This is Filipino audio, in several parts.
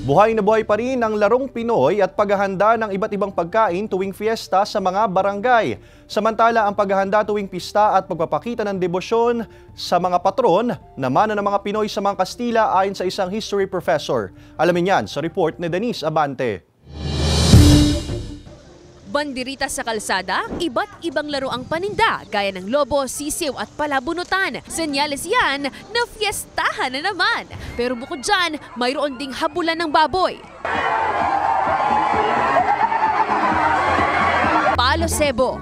Buhay na buhay pa rin ang larong Pinoy at paghahanda ng iba't ibang pagkain tuwing fiesta sa mga barangay. Samantala, ang paghahanda tuwing pista at pagpapakita ng debosyon sa mga patron na mana ng mga Pinoy sa mga Kastila ayon sa isang history professor. Alamin yan sa report ni Denise Abante. Bandirita sa kalsada, iba't ibang laro ang paninda gaya ng lobo, sisiw at palabunutan. Senyales yan na fiestahan na naman. Pero bukod dyan, mayroon ding habulan ng baboy. Palo sebo.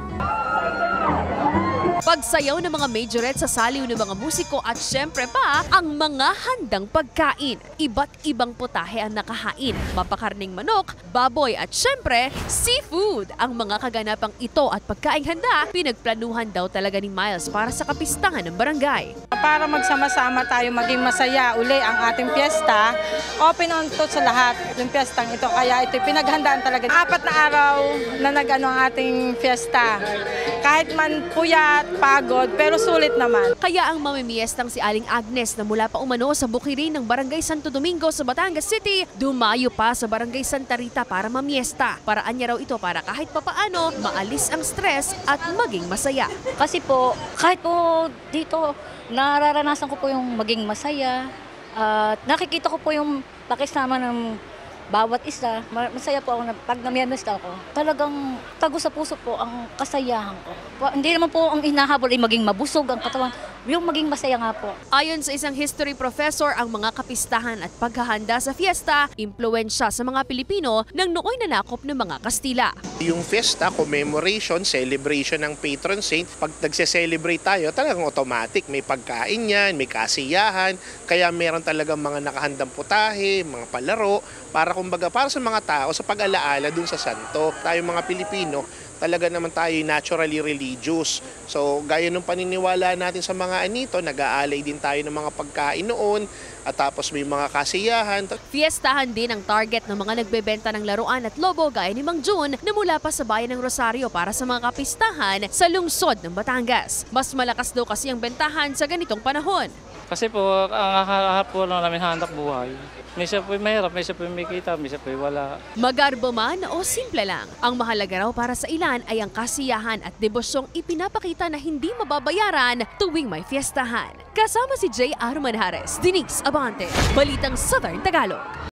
Pagsayaw ng mga majorette sa saliw ng mga musiko at syempre pa ang mga handang pagkain. Iba't ibang putahe ang nakahain. Mapakarning manok, baboy at syempre seafood. Ang mga kaganapang ito at pagkaing handa, pinagplanuhan daw talaga ni Miles para sa kapistahan ng barangay. Para magsama-sama tayo maging masaya uli ang ating piyesta, open on to sa lahat yung piyestang ito. Kaya ito pinaghandaan talaga. 4 na araw na nag-ano ang ating piyesta. Kahit man puyat, pagod, pero sulit naman. Kaya ang mamimiestang si Aling Agnes na mula pa umano sa bukirin ng Barangay Santo Domingo sa Batangas City, dumayo pa sa Barangay Santa Rita para mamiesta. Paraan niya raw ito para kahit papaano maalis ang stress at maging masaya. Kasi po, kahit po dito, nararanasan ko po yung maging masaya. Nakikita ko po yung pakisama ng bawat isa. Masaya po ako pag namiyamesta ako. Talagang tago sa puso po ang kasayahan ko. Hindi naman po ang hinahabol ay maging mabusog ang katawan. Yung maging masaya nga po. Ayon sa isang history professor, ang mga kapistahan at paghahanda sa fiesta, impluwensya sa mga Pilipino ng nooy nanakop ng mga Kastila. Yung fiesta, commemoration, celebration ng patron saint, pag nagse-celebrate tayo, talagang automatic. May pagkain yan, may kasiyahan, kaya meron talagang mga nakahandang putahe, mga palaro, para kumbaga para sa mga tao, sa pag-alaala dun sa santo. Tayo mga Pilipino, talaga naman tayo naturally religious. So, gaya nung paniniwala natin sa mga anito, nag-aalay din tayo ng mga pagkain noon, at tapos may mga kasiyahan. Fiestahan din ang target ng mga nagbebenta ng laruan at lobo gaya ni Mang June na mula pa sa bayan ng Rosario para sa mga kapistahan sa lungsod ng Batangas. Mas malakas daw kasi ang bentahan sa ganitong panahon. Kasi po, ang hahap po lang namin hanap buhay. Minsan po mahirap, minsan po may kita, minsan po wala. Magarbo man o simple lang, ang mahalaga raw para sa ilan ay ang kasiyahan at debosyong ipinapakita na hindi mababayaran tuwing may fiestahan. Kasama si J. R. Manjares, Denise Abante, Balitang Southern Tagalog.